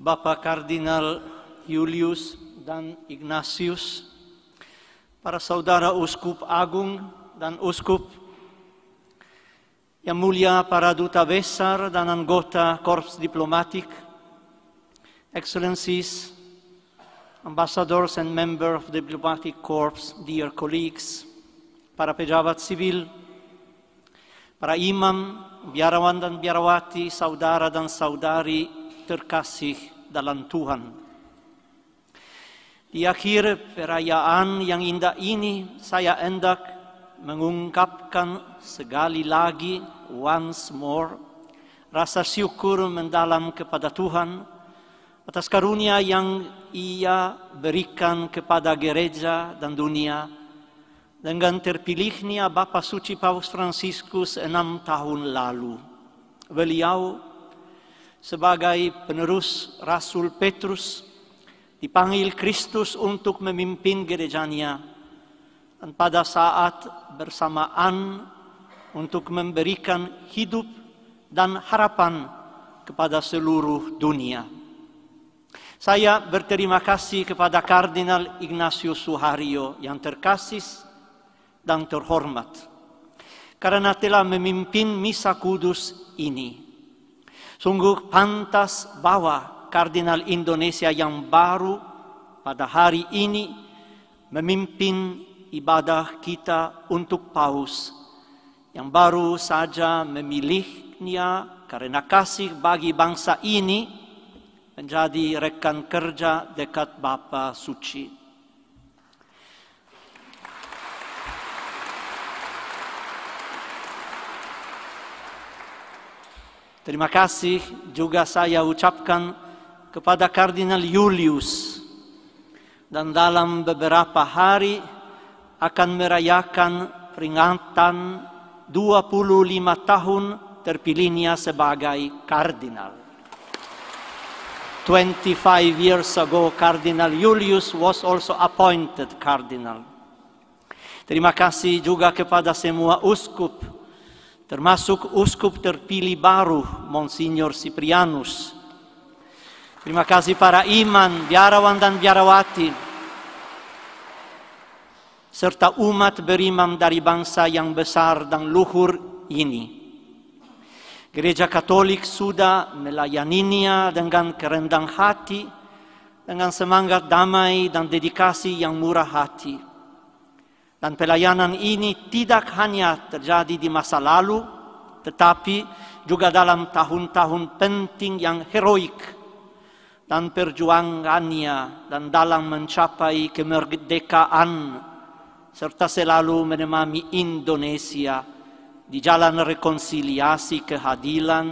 Bapak Kardinal Julius dan Ignatius, para saudara Uskup Agung dan Uskup, yang mulia para duta besar dan anggota Korps Diplomatik, Excellencies, Ambassadors and Members of the Diplomatic Corps, dear colleagues, para pejabat sivil, para imam, biarawan dan biarawati, saudara dan saudari terkasih dalam Tuhan. Di akhir perayaan yang indah ini, saya hendak mengungkapkan sekali lagi, once more, rasa syukur mendalam kepada Tuhan atas karunia yang Ia berikan kepada gereja dan dunia dengan terpilihnya Bapa Suci Paus Fransiskus 6 tahun lalu. Beliau sebagai penerus Rasul Petrus dipanggil Kristus untuk memimpin gerejanya, dan pada saat bersamaan untuk memberikan hidup dan harapan kepada seluruh dunia. Saya berterima kasih kepada Kardinal Ignatius Suharyo yang terkasih dan terhormat karena telah memimpin Misa Kudus ini. Sungguh pantas bahwa Kardinal Indonesia yang baru pada hari ini memimpin ibadah kita untuk Paus yang baru saja memilihnya karena kasih bagi bangsa ini menjadi rekan kerja dekat Bapa Suci. Terima kasih juga saya ucapkan kepada Kardinal Julius, dan dalam beberapa hari akan merayakan peringatan 25 tahun terpilihnya sebagai kardinal. 25 years ago, Kardinal Julius was also appointed cardinal. Terima kasih juga kepada semua uskup, termasuk uskup terpilih baru, Monsignor Cyprianus. Terima kasih para imam, biarawan dan biarawati, serta umat berimam dari bangsa yang besar dan luhur ini. Gereja Katolik sudah melayaninya dengan kerendahan hati, dengan semangat damai dan dedikasi yang murah hati. Dan pelayanan ini tidak hanya terjadi di masa lalu, tetapi juga dalam tahun-tahun penting yang heroik dan perjuangannya dan dalam mencapai kemerdekaan, serta selalu menemani Indonesia di jalan rekonsiliasi, keadilan,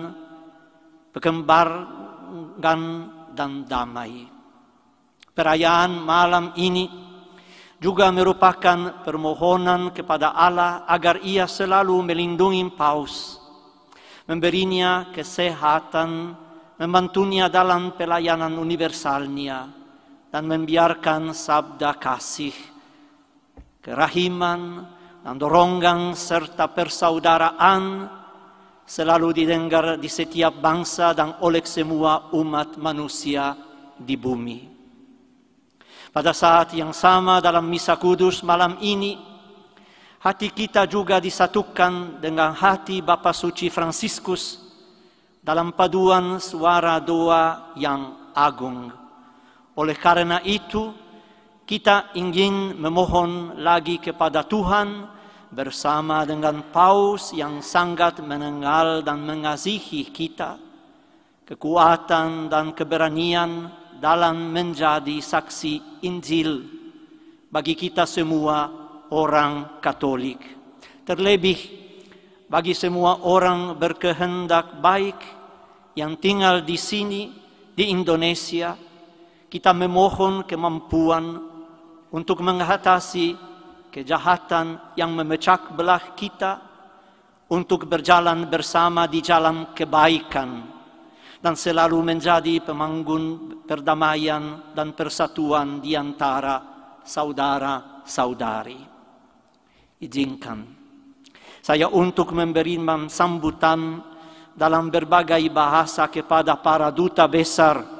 perkembangan dan damai. Perayaan malam ini juga merupakan permohonan kepada Allah agar Ia selalu melindungi Paus, memberinya kesehatan, membantunya dalam pelayanan universalnya, dan membiarkan sabda kasih, kerahiman, dan dorongan serta persaudaraan selalu didengar di setiap bangsa dan oleh semua umat manusia di bumi. Pada saat yang sama dalam Misa Kudus malam ini, hati kita juga disatukan dengan hati Bapa Suci Fransiskus dalam paduan suara doa yang agung. Oleh karena itu, kita ingin memohon lagi kepada Tuhan bersama dengan Paus yang sangat mengenal dan mengasihi kita, kekuatan dan keberanian dalam menjadi saksi Injil bagi kita semua orang Katolik. Terlebih bagi semua orang berkehendak baik yang tinggal di sini, di Indonesia, kita memohon kemampuan untuk mengatasi kejahatan yang memecah belah kita, untuk berjalan bersama di jalan kebaikan, dan selalu menjadi pemanggun perdamaian dan persatuan di antara saudara-saudari. Izinkan saya untuk memberi sambutan dalam berbagai bahasa kepada para duta besar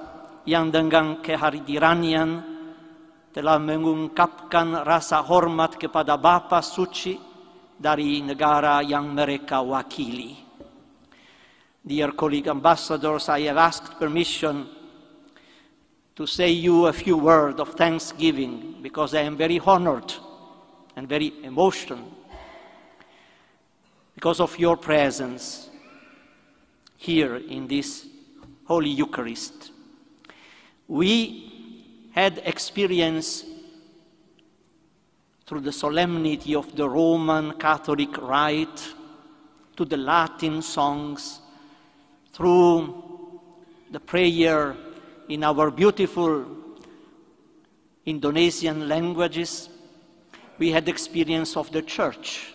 yang dengan kehadirannya telah mengungkapkan rasa hormat kepada Bapa Suci dari negara yang mereka wakili. Dear colleague ambassadors, I have asked permission to say you a few words of thanksgiving because I am very honored and very emotional because of your presence here in this Holy Eucharist. We had experience through the solemnity of the Roman Catholic rite, to the Latin songs, through the prayer in our beautiful Indonesian languages, we had experience of the Church,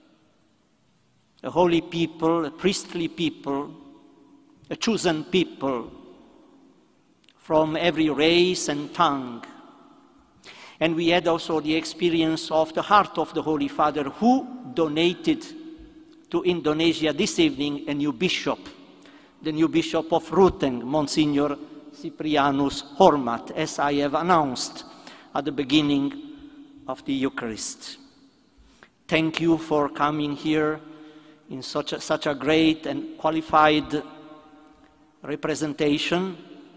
a holy people, a priestly people, a chosen people from every race and tongue. And we had also the experience of the heart of the Holy Father, who donated to Indonesia this evening a new bishop, the new bishop of Ruteng, Monsignor Cyprianus Hormat, as I have announced at the beginning of the Eucharist. Thank you for coming here in such a great and qualified representation.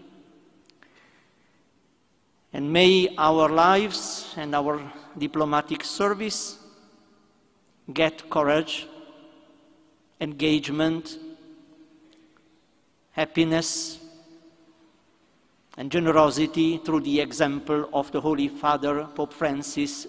And may our lives and our diplomatic service get courage, engagement, happiness, and generosity through the example of the Holy Father, Pope Francis,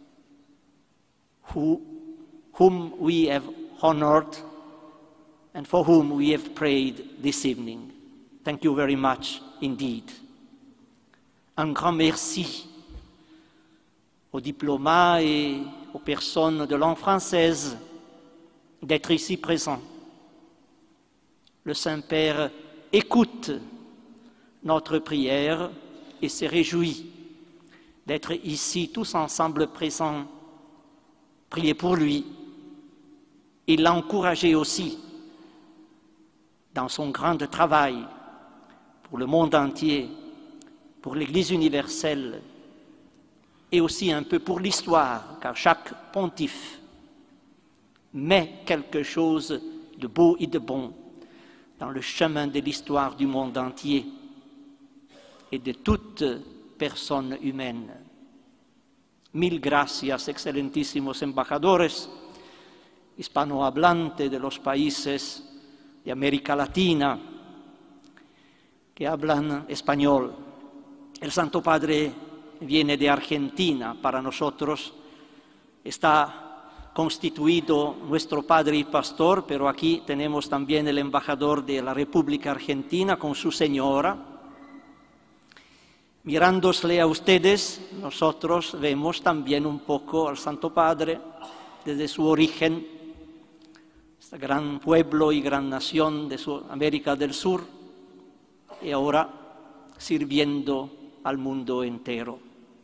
whom we have honored and for whom we have prayed this evening. Thank you very much indeed. Un grand merci aux diplomates et aux personnes de langue française d'être ici présents. Le Saint-Père écoute notre prière et se réjouit d'être ici tous ensemble présents. Priez pour lui. Il l'a encouragé aussi dans son grand travail pour le monde entier, pour l'Église universelle et aussi un peu pour l'histoire, car chaque pontife met quelque chose de beau et de bon dans le chemin de l'histoire du monde entier et de toute personne humaine. Mil gracias, excelentísimos embajadores hispanohablantes de los países de América Latina que hablan español. El Santo Padre viene de Argentina. Para nosotros está constituido nuestro Padre y Pastor, pero aquí tenemos también el embajador de la República Argentina con su señora. Mirándosle a ustedes, nosotros vemos también un poco al Santo Padre desde su origen, este gran pueblo y gran nación de América del Sur, y ahora sirviendo al mondo intero.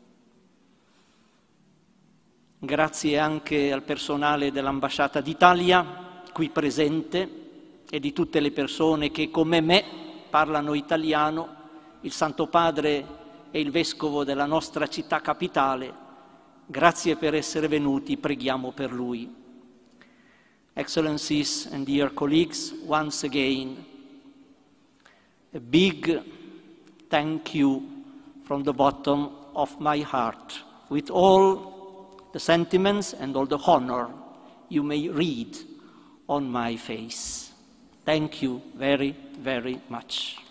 Grazie anche al personale dell'Ambasciata d'Italia qui presente e di tutte le persone che come me parlano italiano, il Santo Padre e il Vescovo della nostra città capitale. Grazie per essere venuti, preghiamo per lui. Excellencies and dear colleagues, once again, a big thank you from the bottom of my heart, with all the sentiments and all the honor you may read on my face. Thank you very, very much.